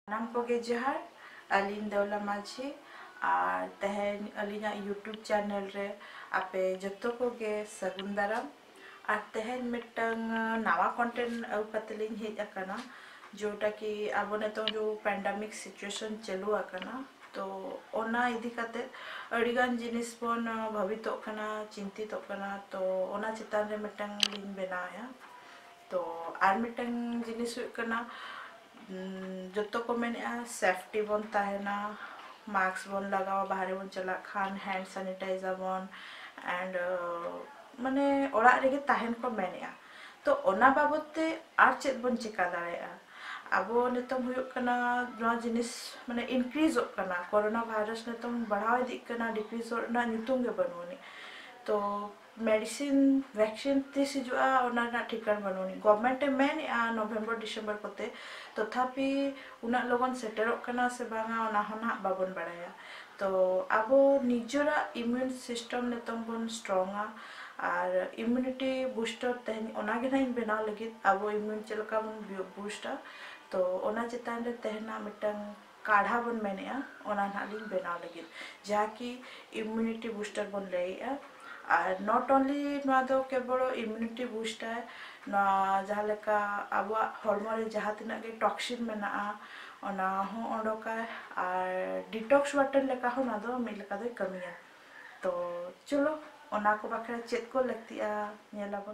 नाम कोगे जहार अलीन दौला माझी और तहन अलीना यूट्यूब चैनल रे आपे जतो कोगे सगुन दाराम और तहन मिटंग नवा कंटेंट आउ कतलिन हेज अकना जोटा कि अब नितो जो पैंडेमिक सिचुएशन चलू अकना तो ओना इदी कते अड़ीगान जिनिस बन भवितो कना चिंतित कना तो ओना चितान रे मिटंग लिन बनाया तो आर मिटंग जिनिस कना जो को मेने सेफ्टी बन ताहेना मास्क बन लगावा बाहर बन चला खान हैंड सैनिटाइजर बन एंड माने ओड़ा रेगे ताहेन को मेने तो ओना बाबते आर चेत बन चिका दाड़ेया अब नितम हुयुक कना नवा जिनिस माने इनक्रीज कना कोरोना वायरस नितम बढ़ाव इदी कना डिक्रीज ना नितुम गे बनोनी तो मेडिसिन वैक्सीन तीस हिजुआ ओना ना ठिकान बनोनी गवर्नमेंट मेन नवेम्बर डिसेम्बर कोते तथापि उना लोगन सेटेरोक कना से बांगा ओना होना बाबन बड़ाया तो अब निजरा इम्यून सिस्टम नितम बन स्ट्रॉन्गा और इम्यूनिटी बूस्टर तहन ओना गे ना बनाव लगी अब इम्यून चलका बन बूस्टर तो ओना चितान रे तहना मिटंग काढ़ा बन मेने ओना नालिन बनाव लगी जहाँ की इम्यूनिटी बूस्टर बन लेया और नॉट ओनली केवल इम्यूनिटी बूस्ट है जहाँ लेका अब हॉर्मो रे जहाँ तना के टॉक्सिन मेना ओना हो ओडोका और डिटॉक्स वाटर लेका हो ना दो मिल लेका दो कमिया तो चलो ओना को बाखरा चेत को लगतिया नेलाबन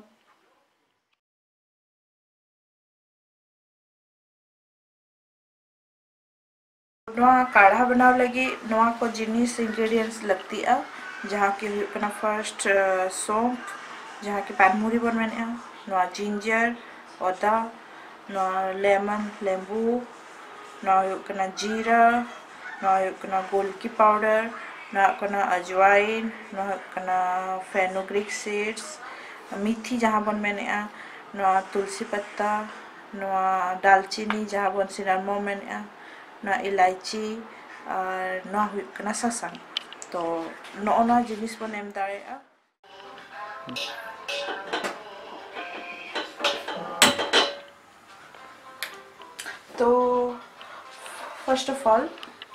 नवा काढ़ा बनाव लगी नवा को जिनिस इंग्रेडिएंट्स लगतिया जहाँ की फर्स्ट सौंफ जहाँ की पानमुरी बन मेने नवा जिंजर अदा नवा लेमन लेंबू नवा जीरा नवा गोलकी पाउडर नवा अजवाइन नवा फेनुग्रीक सीड्स मेथी जहाँ बन मेने नवा तुलसी पत्ता नवा दालचीनी जहाँ बन सिनामो मेने नवा इलायची और नवा सासांग तो नौना जिनिस बन एम दाड़ेया तो फर्स्ट ऑफ ऑल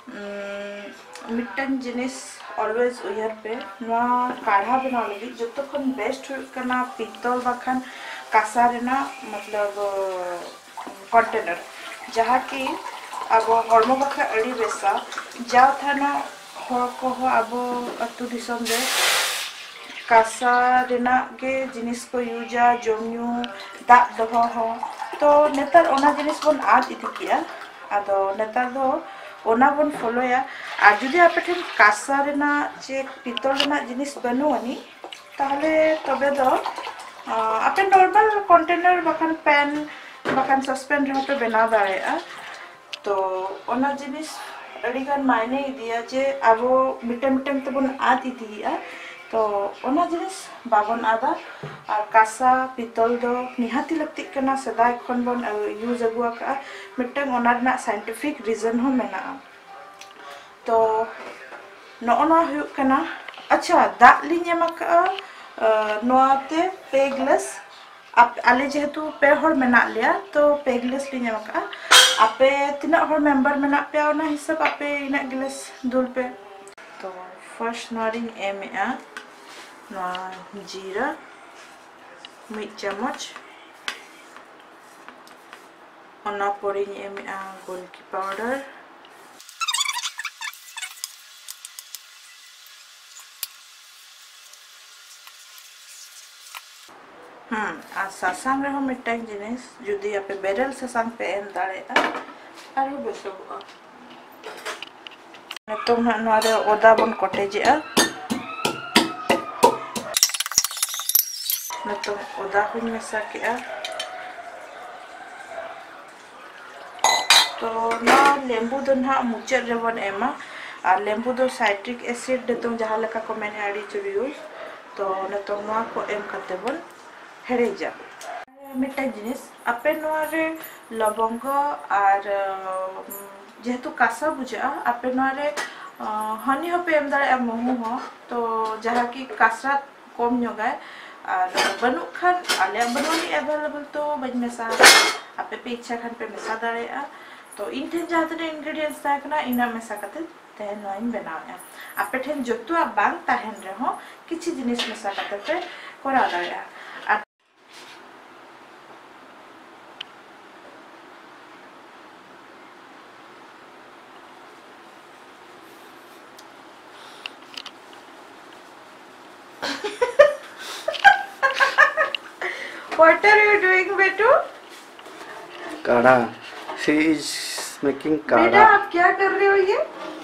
मिटन जिनिस ऑलवेज उयर पे नवा काढ़ा बना लगी जो खन बेस्ट करना पित्तल बाखान कासा रेना मतलब कंटेनर जहाँ की अब हॉर्मो बाखा अड़ी बेसा जाओ थाना को अब अतु दिसम दे कासा रेना के जिनिस को यूजा जमन्यू दाग दहो हो तो नेतार ओना जिनिस बन आद इदी किया आदो नेतार दो ओना बन फॉलोया और जुदी आपे ठेन कासा रेना जे पितल रेना जिनिस बनुआनी ताहले तबे दो आपे नॉर्मल कंटेनर बखान पैन बखान सस्पेन रे पे बना दाड़ेया तो ओना जिनिस अड़ीगान मायने दिया जे अब मिटन मिटन तबन आद इदिया तो ओना जिनिस बाबन आदा और कासा पितल दो निहाती लगती कना सदाय खन बन यूज अगुआ का मिटन ओना रना साइंटिफिक रीजन हो मेना तो नोना हुयु कना अच्छा दाग लिन एमा नोआते पे ग्लास आप आले जेहेतु पे हर मेना लिया तो पे ग्लास लिन एमा आपे तीना हर मेंबर मेना पे ओना हिसाब आपे इना गिलास दुल पे तो फर्स्ट नॉरिंग एम ना जीरा मिट चम्मच ओना पोरिंग एम गोलकी पाउडर आ सासांग रहो मिटांग जिनिस जुदी आपे बेरल सासांग पे एम दाड़ेया आरो बेसोबा नतम ना नोरे ओदा बन कटेजेआ नतम ओदा हुन मेसा केआ तो ना लेंबू दो ना मुचर रे बन एमा और लेंबू दो साइट्रिक एसिड देतम जहाँ लेका को मैंने आड़ी चुरियूज तो नतम नोआ को एम करते बन हेरेजा मिटा जिनिस आपे नोरे लवंग और जेहेतु कासा बुझा आपे नोरे हनी होपे एम दाड़े महू हो तो जहाँ की कासा कम जोगाए और बनु खान आले बनुनी अवेलेबल तो बन मेसा आपे पे इच्छा खान पे मेसा दाड़ेया तो इन ठेन जहाँ तक इंग्रेडिएंट्स ताकना इना मेसा कते तेहन नोइन बनाया आपे ठेन जतुआ बांग ताहेन रहो किछि जिनिस मेसा कते पे करा दाया। What are you doing, बेटू? काढ़ा। She is making काढ़ा। बेटा आप क्या कर रहे हो ये?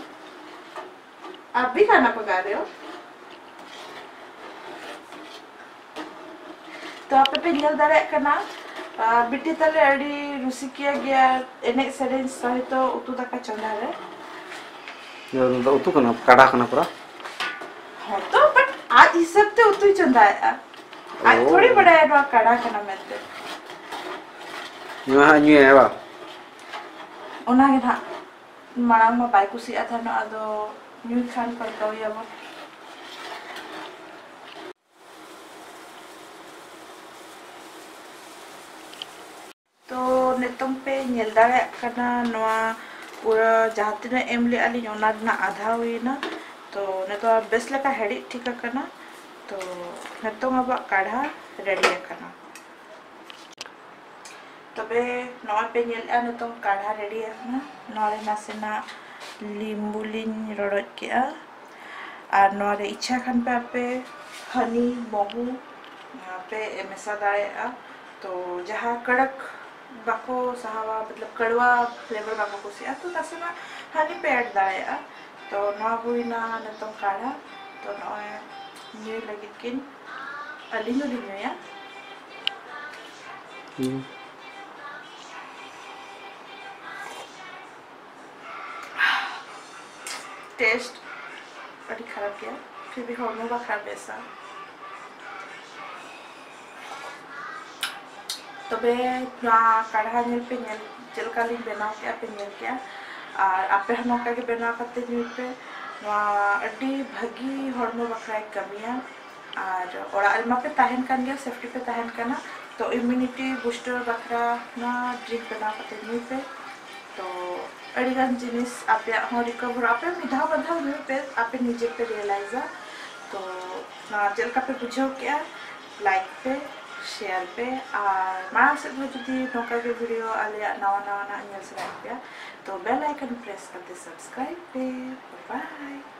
आप भी खाना पका रहे हो? तो आप पे पेंजल दारे करना बिटी तले अड़ी रुसी किया गया एने सेरेंज सहित तो उतु दाका चंदा रे। ये उतु कना काढ़ा कना पूरा। हाँ तो बट आज इस सब ते उतु ही चंदा है। आज थोड़ी बड़ा है ना काढ़ा करना मिलते। न्यू है बा। उन्हें ना मांग में बाइक उसी आता ना अदो न्यू खान पर तो ये वो। तो नेतों पे नीलदारे करना नवा पूरा जाते ना एमले अली योनाद ना आधा हुई ना तो नेतो बेस लगा हेडी ठीक करना तो नेतों अब काढ़ा रेडी करना तबे नवा पे नील नेतों काढ़ा रेडी करना नॉले नासेना लिंबुलिन रोड किया और नॉले इच्छा खान पे आपे हनी महू पे मेसा दाए तो जहाँ कड़क बाको सहावा मतलब कड़वा फ्लेवर बाको कुसिया तो नासेना हनी पे ऐड दाए तो नवा हुई ना नेतों काढ़ा तो नॉय न्यू लगी किन अलिनो लिन्यो या टेस्ट बड़ी खराब किया फिर भी हॉर्मोन का खराब ऐसा तबे काढ़ा नील पे नील चल का लिंक बना के आप नील क्या और आप हम का के बना करते नील पे अड्डी भागी हॉर्मोन बखरा कमिया और अलमा पे ताहन कर गया सेफ्टी पे ताहन करना तो इम्यूनिटी बूस्टर बखरा ना ड्रिंक बना करते नील पे तो अड़ीगान जिनिस आपे हो रिकवर आपे मिधा बधा न्यू पे आपे निजे पे रियलाइज तो ना चल का पे बुझो क्या लाइक पे शेयर पे और मां से जुदी नोका के वीडियो आले नवा नवा ना न्यूज़ पे तो बेल आइकन प्रेस करते सब्सक्राइब पे बाय।